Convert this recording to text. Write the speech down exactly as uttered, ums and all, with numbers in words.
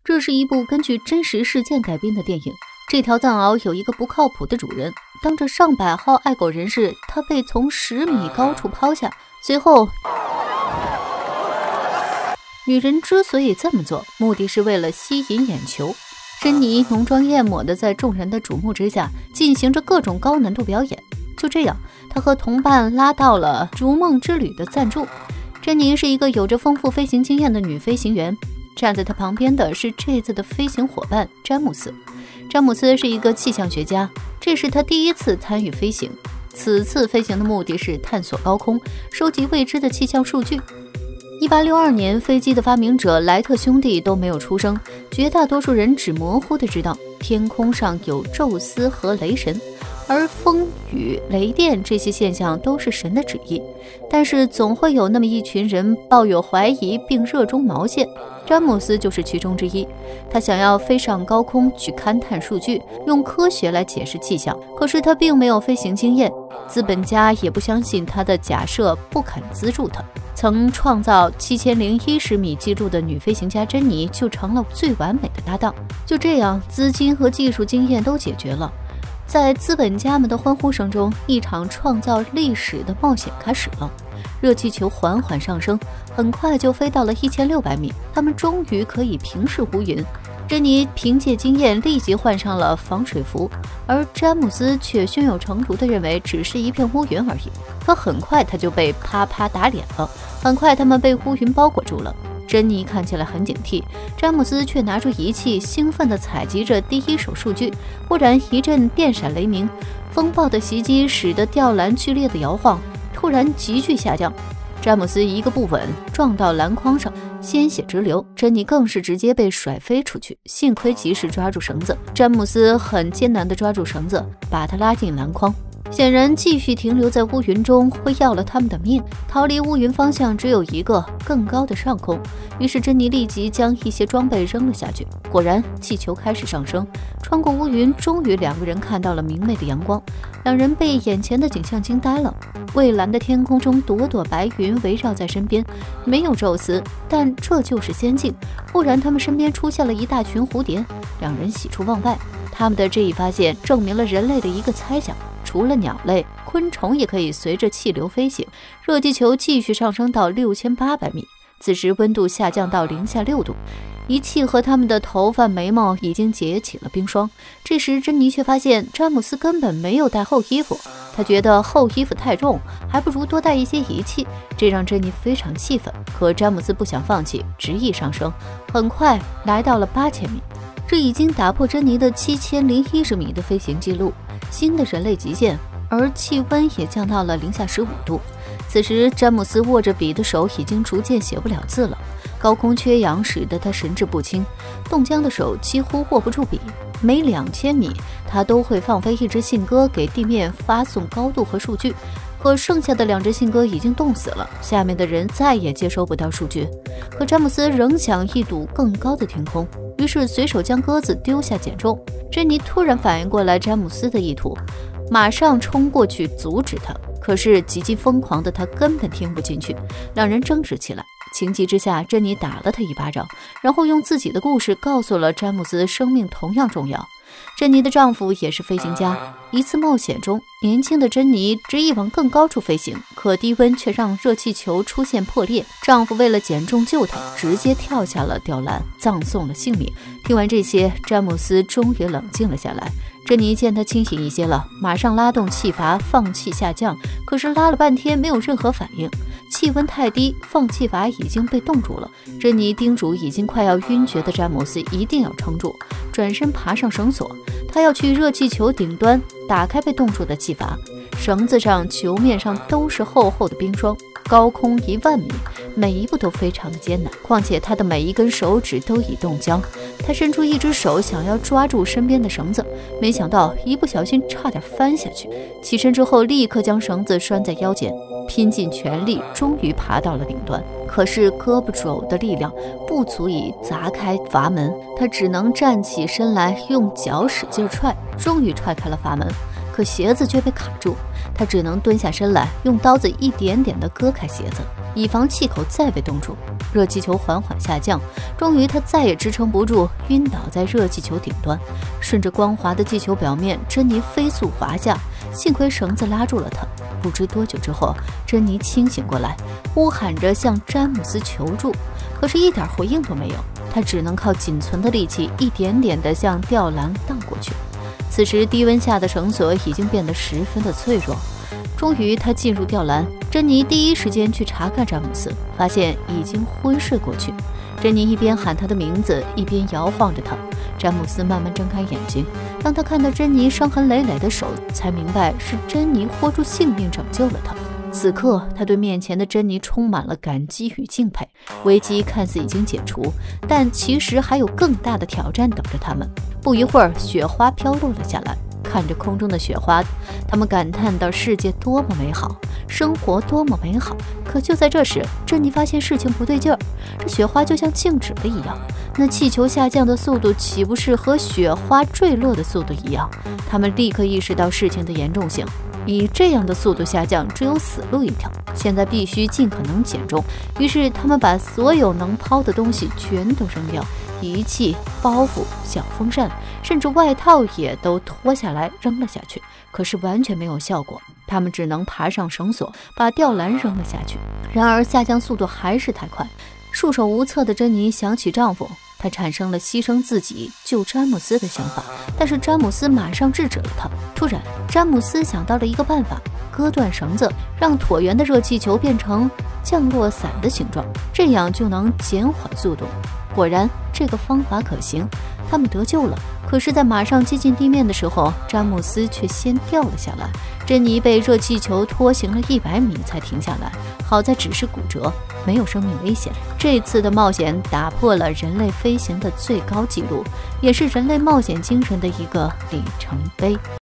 这是一部根据真实事件改编的电影。这条藏獒有一个不靠谱的主人，当着上百号爱狗人士，它被从十米高处抛下。随后，女人之所以这么做，目的是为了吸引眼球。珍妮浓妆艳抹的在众人的瞩目之下，进行着各种高难度表演。就这样，她和同伴拉到了逐梦之旅的赞助。珍妮是一个有着丰富飞行经验的女飞行员，站在她旁边的是这次的飞行伙伴詹姆斯。詹姆斯是一个气象学家，这是他第一次参与飞行。此次飞行的目的是探索高空，收集未知的气象数据。一八六二年，飞机的发明者莱特兄弟都没有出生，绝大多数人只模糊地知道天空上有宙斯和雷神，而风雨、雷电这些现象都是神的旨意。但是总会有那么一群人抱有怀疑并热衷毛线，詹姆斯就是其中之一。他想要飞上高空去勘探数据，用科学来解释气象，可是他并没有飞行经验，资本家也不相信他的假设，不肯资助他。曾创造七千零一十米记录的女飞行家珍妮就成了最完美的搭档。就这样，资金和技术经验都解决了。在资本家们的欢呼声中，一场创造历史的冒险开始了。热气球缓缓上升，很快就飞到了一千六百米，他们终于可以平视乌云。珍妮凭借经验立即换上了防水服，而詹姆斯却胸有成竹地认为只是一片乌云而已。可很快他就被啪啪打脸了，很快他们被乌云包裹住了。珍妮看起来很警惕，詹姆斯却拿出仪器，兴奋地采集着第一手数据。忽然一阵电闪雷鸣，风暴的袭击使得吊篮剧烈的摇晃，突然急剧下降。詹姆斯一个不稳，撞到篮筐上，鲜血直流。珍妮更是直接被甩飞出去，幸亏及时抓住绳子。詹姆斯很艰难地抓住绳子，把他拉进篮筐。显然继续停留在乌云中会要了他们的命，逃离乌云方向只有一个，更高的上空。于是珍妮立即将一些装备扔了下去。果然气球开始上升，穿过乌云，终于两个人看到了明媚的阳光。两人被眼前的景象惊呆了。蔚蓝的天空中朵朵白云围绕在身边，没有宙斯，但这就是仙境。忽然他们身边出现了一大群蝴蝶，两人喜出望外。他们的这一发现证明了人类的一个猜想，除了鸟类，昆虫也可以随着气流飞行。热气球继续上升到六千八百米，此时温度下降到零下六度，仪器和他们的头发眉毛已经结起了冰霜。这时珍妮却发现詹姆斯根本没有带厚衣服，他觉得厚衣服太重，还不如多带一些仪器，这让珍妮非常气愤。可詹姆斯不想放弃，执意上升，很快来到了八千米，这已经打破珍妮的七千零一十米的飞行记录，新的人类极限，而气温也降到了零下十五度。此时詹姆斯握着笔的手已经逐渐写不了字了，高空缺氧使得他神志不清，冻僵的手几乎握不住笔。每两千米他都会放飞一只信鸽给地面发送高度和数据，可剩下的两只信鸽已经冻死了，下面的人再也接收不到数据。可詹姆斯仍想一睹更高的天空，于是随手将鸽子丢下减重。珍妮突然反应过来詹姆斯的意图，马上冲过去阻止他，可是极其疯狂的他根本听不进去，两人争执起来。情急之下，珍妮打了他一巴掌，然后用自己的故事告诉了詹姆斯生命同样重要。珍妮的丈夫也是飞行家，一次冒险中，年轻的珍妮执意往更高处飞行，可低温却让热气球出现破裂。丈夫为了减重救她，直接跳下了吊篮，葬送了性命。听完这些，詹姆斯终于冷静了下来。珍妮见他清醒一些了，马上拉动气阀放气下降，可是拉了半天没有任何反应，气温太低，放气阀已经被冻住了。珍妮叮嘱已经快要晕厥的詹姆斯一定要撑住，转身爬上绳索，他要去热气球顶端打开被冻住的气阀。绳子上、球面上都是厚厚的冰霜，高空一万米，每一步都非常的艰难，况且他的每一根手指都已冻僵。他伸出一只手想要抓住身边的绳子，没想到一不小心差点翻下去。起身之后立刻将绳子拴在腰间，拼尽全力，终于爬到了顶端。可是胳膊肘的力量不足以砸开阀门，他只能站起身来，用脚使劲踹，终于踹开了阀门。 可鞋子却被卡住，他只能蹲下身来，用刀子一点点地割开鞋子，以防气口再被冻住。热气球缓缓下降，终于他再也支撑不住，晕倒在热气球顶端。顺着光滑的气球表面，珍妮飞速滑下，幸亏绳子拉住了她。不知多久之后，珍妮清醒过来，呼喊着向詹姆斯求助，可是一点回应都没有。她只能靠仅存的力气，一点点地向吊篮荡过去。此时低温下的绳索已经变得十分的脆弱。终于，他进入吊篮。珍妮第一时间去查看詹姆斯，发现已经昏睡过去。珍妮一边喊他的名字，一边摇晃着他。詹姆斯慢慢睁开眼睛，当他看到珍妮伤痕累累的手，才明白是珍妮豁出性命拯救了他。此刻，他对面前的珍妮充满了感激与敬佩。危机看似已经解除，但其实还有更大的挑战等着他们。不一会儿，雪花飘落了下来。看着空中的雪花，他们感叹到世界多么美好，生活多么美好。可就在这时，珍妮发现事情不对劲儿，这雪花就像静止了一样。那气球下降的速度岂不是和雪花坠落的速度一样？他们立刻意识到事情的严重性。以这样的速度下降，只有死路一条。现在必须尽可能减重。于是他们把所有能抛的东西全都扔掉，仪器、包袱、小风扇，甚至外套也都脱下来扔了下去。可是完全没有效果，他们只能爬上绳索，把吊篮扔了下去。然而下降速度还是太快，束手无策的珍妮想起丈夫，她产生了牺牲自己救詹姆斯的想法，但是詹姆斯马上制止了她。突然，詹姆斯想到了一个办法，割断绳子，让椭圆的热气球变成降落伞的形状，这样就能减缓速度。果然，这个方法可行，他们得救了。可是，在马上接近地面的时候，詹姆斯却先掉了下来。珍妮被热气球拖行了一百米才停下来，好在只是骨折，没有生命危险。这次的冒险打破了人类飞行的最高纪录，也是人类冒险精神的一个里程碑。